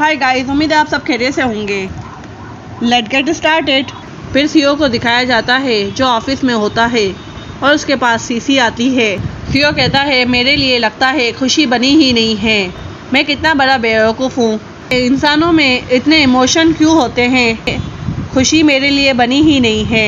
Hi guys, उम्मीद है आप सब खैरियत से होंगे। Let's get started. फिर सीईओ को दिखाया जाता है जो ऑफिस में होता है और उसके पास सीसी आती है। सीईओ कहता है मेरे लिए लगता है खुशी बनी ही नहीं है। मैं कितना बड़ा बेवकूफ़ हूँ। इंसानों में इतने इमोशन क्यों होते हैं। खुशी मेरे लिए बनी ही नहीं है।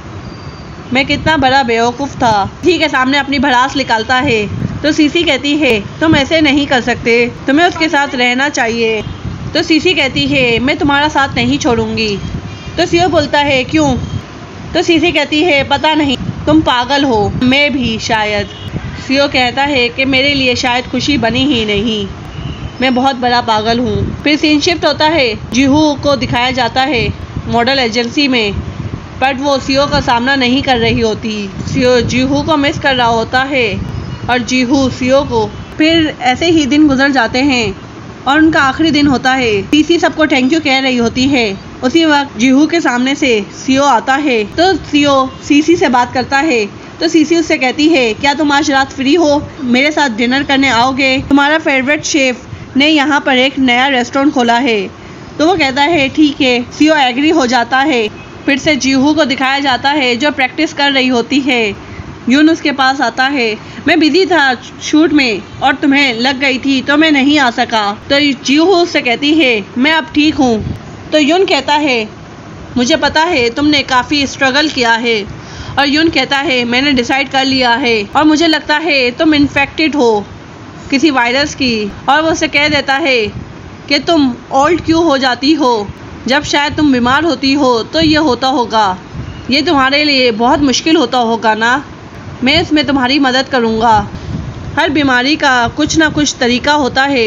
मैं कितना बड़ा बेवकूफ़ था। सीसी के सामने अपनी भड़ास निकालता है तो सीसी कहती है तुम ऐसे नहीं कर सकते, तुम्हें उसके साथ रहना चाहिए। तो सीसी कहती है मैं तुम्हारा साथ नहीं छोड़ूंगी। तो सीईओ बोलता है क्यों। तो सीसी कहती है पता नहीं, तुम पागल हो। मैं भी शायद। सीईओ कहता है कि मेरे लिए शायद खुशी बनी ही नहीं, मैं बहुत बड़ा पागल हूँ। फिर सीन शिफ्ट होता है। जीहू को दिखाया जाता है मॉडल एजेंसी में, बट वो सीईओ का सामना नहीं कर रही होती। सीईओ जीहू को मिस कर रहा होता है और जीहू सीईओ को। फिर ऐसे ही दिन गुजर जाते हैं और उनका आखिरी दिन होता है। सीसी सबको थैंक यू कह रही होती है। उसी वक्त जीहू के सामने से सीईओ आता है तो सीईओ सीसी से बात करता है। तो सीसी उससे कहती है क्या तुम आज रात फ्री हो, मेरे साथ डिनर करने आओगे। तुम्हारा फेवरेट शेफ ने यहाँ पर एक नया रेस्टोरेंट खोला है। तो वो कहता है ठीक है। सीईओ एग्री हो जाता है। फिर से जीहू को दिखाया जाता है जो प्रैक्टिस कर रही होती है। यून उसके पास आता है मैं बिजी था शूट में और तुम्हें लग गई थी तो मैं नहीं आ सका। तो जीहू उससे कहती है मैं अब ठीक हूँ। तो यून कहता है मुझे पता है तुमने काफ़ी स्ट्रगल किया है। और यून कहता है मैंने डिसाइड कर लिया है और मुझे लगता है तुम इन्फेक्टेड हो किसी वायरस की। और वो उससे कह देता है कि तुम ओल्ड क्यों हो जाती हो, जब शायद तुम बीमार होती हो तो ये होता होगा। ये तुम्हारे लिए बहुत मुश्किल होता होगा ना। मैं इसमें तुम्हारी मदद करूँगा। हर बीमारी का कुछ ना कुछ तरीका होता है,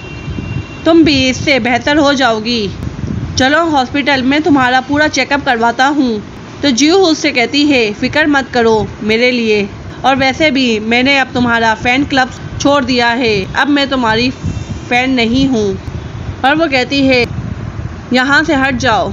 तुम भी इससे बेहतर हो जाओगी। चलो हॉस्पिटल में तुम्हारा पूरा चेकअप करवाता हूँ। तो जीहू उससे कहती है फिक्र मत करो मेरे लिए, और वैसे भी मैंने अब तुम्हारा फ़ैन क्लब छोड़ दिया है, अब मैं तुम्हारी फ़ैन नहीं हूँ। और वो कहती है यहाँ से हट जाओ,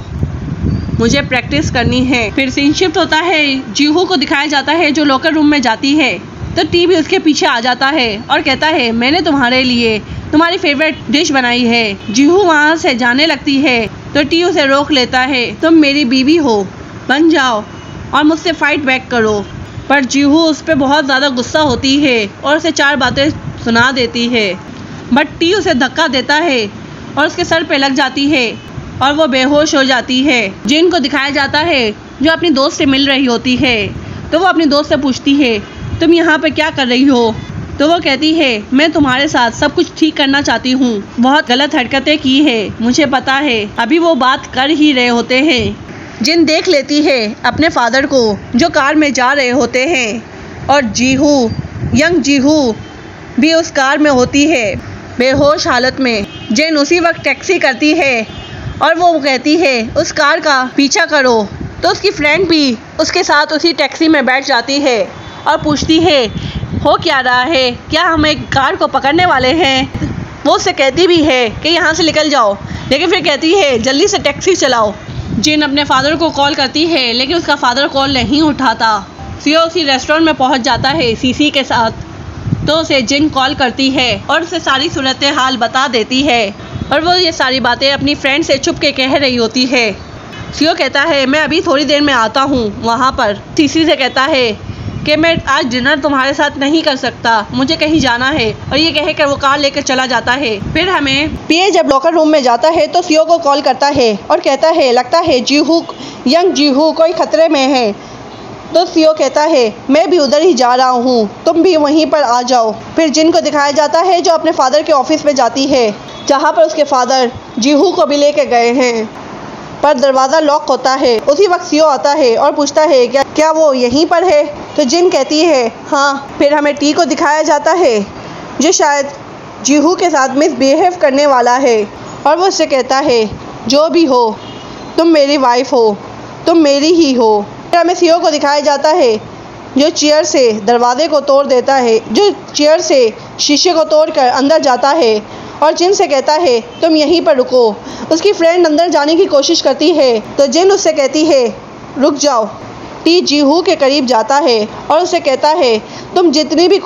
मुझे प्रैक्टिस करनी है। फिर सीन शिफ्ट होता है। जीहू को दिखाया जाता है जो लॉकर रूम में जाती है तो टी भी उसके पीछे आ जाता है और कहता है मैंने तुम्हारे लिए तुम्हारी फेवरेट डिश बनाई है। जीहू वहाँ से जाने लगती है तो टी उसे रोक लेता है तुम मेरी बीवी हो, बन जाओ और मुझसे फाइट बैक करो। पर जीहू उस पर बहुत ज़्यादा गुस्सा होती है और उसे 4 बातें सुना देती है, बट टी उसे धक्का देता है और उसके सर पे लग जाती है और वो बेहोश हो जाती है। जिन को दिखाया जाता है जो अपनी दोस्त से मिल रही होती है। तो वो अपनी दोस्त से पूछती है तुम यहाँ पे क्या कर रही हो। तो वो कहती है मैं तुम्हारे साथ सब कुछ ठीक करना चाहती हूँ, बहुत गलत हरकतें की है मुझे पता है। अभी वो बात कर ही रहे होते हैं। जिन देख लेती है अपने फादर को जो कार में जा रहे होते हैं और जीहू यंग जीहू भी उस कार में होती है बेहोश हालत में। जिन उसी वक्त टैक्सी करती है और वो कहती है उस कार का पीछा करो। तो उसकी फ्रेंड भी उसके साथ उसी टैक्सी में बैठ जाती है और पूछती है हो क्या रहा है, क्या हम एक कार को पकड़ने वाले हैं। वो उससे कहती भी है कि यहाँ से निकल जाओ, लेकिन फिर कहती है जल्दी से टैक्सी चलाओ। जिन अपने फादर को कॉल करती है लेकिन उसका फादर कॉल नहीं उठाता। सीईओ उसी रेस्टोरेंट में पहुँच जाता है सीसी के साथ। तो उसे जिन कॉल करती है और उसे सारी सूरत हाल बता देती है और वो ये सारी बातें अपनी फ्रेंड से छुप के कह रही होती है। सीईओ कहता है मैं अभी थोड़ी देर में आता हूँ वहाँ पर। सीसी से कहता है कि मैं आज डिनर तुम्हारे साथ नहीं कर सकता, मुझे कहीं जाना है। और ये कह कर वो कार लेकर चला जाता है। फिर हमें पीए जब लॉकर रूम में जाता है तो सीईओ को कॉल करता है और कहता है लगता है जीहू यंग जीहू कोई खतरे में है। तो सीईओ कहता है मैं भी उधर ही जा रहा हूँ, तुम भी वहीं पर आ जाओ। फिर जिन को दिखाया जाता है जो अपने फादर के ऑफिस में जाती है जहाँ पर उसके फादर जीहू को भी लेके गए हैं, पर दरवाज़ा लॉक होता है। उसी वक्त सीईओ आता है और पूछता है क्या वो यहीं पर है। तो जिन कहती है हाँ। फिर हमें टी को दिखाया जाता है जो शायद जीहू के साथ मिसबिहेव करने वाला है और वो उससे कहता है जो भी हो तुम मेरी वाइफ हो, तुम मेरी ही हो। फिर हमें सीईओ को दिखाया जाता है जो चेयर से दरवाजे को तोड़ देता है, जो चेयर से शीशे को तोड़कर अंदर जाता है और जिन से कहता है तुम यहीं पर रुको। उसकी फ्रेंड अंदर जाने की कोशिश करती है तो जिन उससे कहती है रुक जाओ। टी जीहू के करीब जाता है और उससे कहता है तुम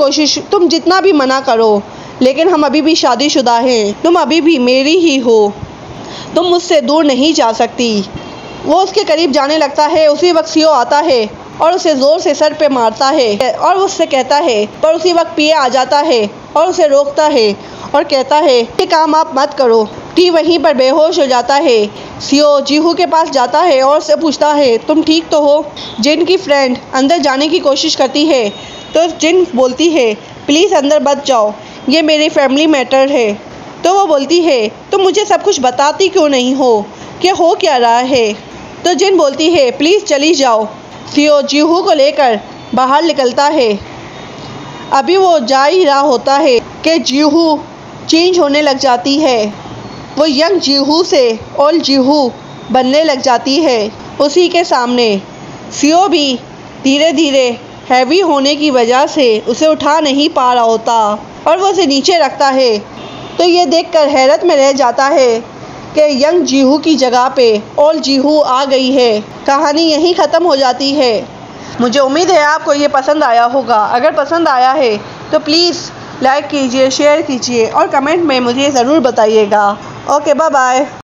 जितना भी मना करो, लेकिन हम अभी भी शादीशुदा हैं, तुम अभी भी मेरी ही हो। तुम मुझसे दूर नहीं जा सकती। वो उसके करीब जाने लगता है। उसी वक्त सीओ आता है और उसे ज़ोर से सर पे मारता है और उससे कहता है, पर उसी वक्त पीए आ जाता है और उसे रोकता है और कहता है ये काम आप मत करो। टी वहीं पर बेहोश हो जाता है। सीओ जीहू के पास जाता है और उससे पूछता है तुम ठीक तो हो। जिन की फ्रेंड अंदर जाने की कोशिश करती है तो जिन बोलती है प्लीज़ अंदर मत जाओ, ये मेरी फैमिली मैटर है। तो वो बोलती है तुम मुझे सब कुछ बताती क्यों नहीं हो कि हो क्या रहा है। तो जिन बोलती है प्लीज़ चली जाओ। सीओ जीहू को लेकर बाहर निकलता है। अभी वो जा ही रहा होता है कि जीहू चेंज होने लग जाती है। वो यंग जीहू से ओल्ड जीहू बनने लग जाती है। उसी के सामने सीओ भी धीरे धीरे हैवी होने की वजह से उसे उठा नहीं पा रहा होता और वो उसे नीचे रखता है। तो ये देखकर हैरत में रह जाता है कि यंग जीहू की जगह पे ओल्ड जीहू आ गई है। कहानी यहीं ख़त्म हो जाती है। मुझे उम्मीद है आपको ये पसंद आया होगा। अगर पसंद आया है तो प्लीज़ लाइक कीजिए, शेयर कीजिए और कमेंट में मुझे ज़रूर बताइएगा। Okay, bye bye.